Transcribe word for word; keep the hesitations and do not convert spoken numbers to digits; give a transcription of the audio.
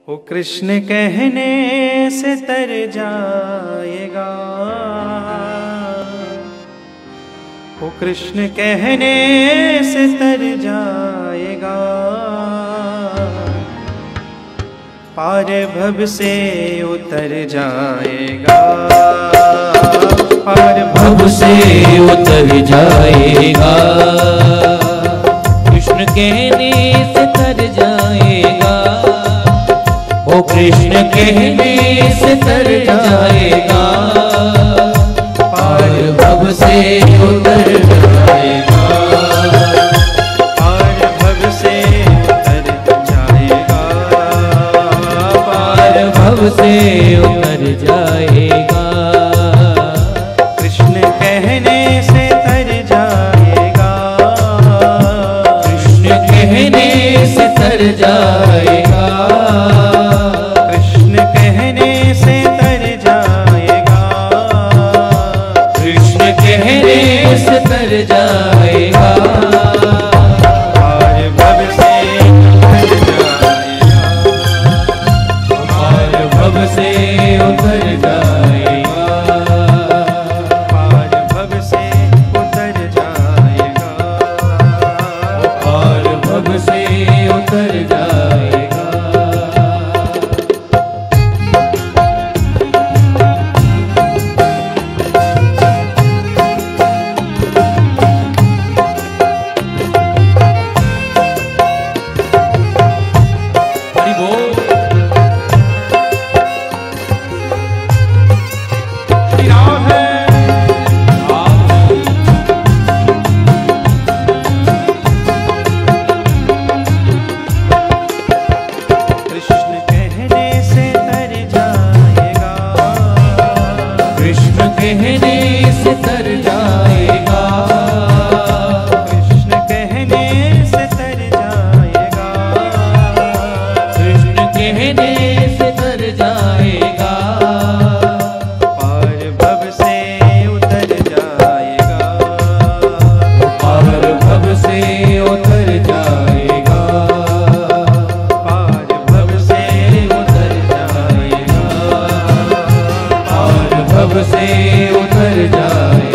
वो कृष्ण कहने से तर जाएगा, वो कृष्ण कहने से तर जाएगा, पार भव से उतर जाएगा, पार भव से उतर जाएगा, कृष्ण कहने से तर जाएगा, वो कृष्ण कहने से तर जाएगा, पार भव से उतर जाएगा, पार भव से उतर जाएगा, पार भव से उतर जाएगा, कृष्ण कहने से तर जाएगा, कृष्ण कहने से तर जाएगा, कृष्ण कहने से तर जाएगा, कृष्ण कहने से तर जाएगा, पार भव से उतर जाएगा, पार भव से उतर जाएगा, पार भव से उतर जाएगा, पार भव से उतर जाएगा। हरि बोल। श्री राम है। कृष्ण कहने से तर जाएगा, कृष्ण कहने से तर जाएगा, कृष्ण कहने से तर जाएगा, कृष्ण कहने से तर जाएगा, पार भव से उतर जाएगा, पार भव से उतर जाएगा, पार भव से उतर जाएगा, पार भव से उतर जाएगा।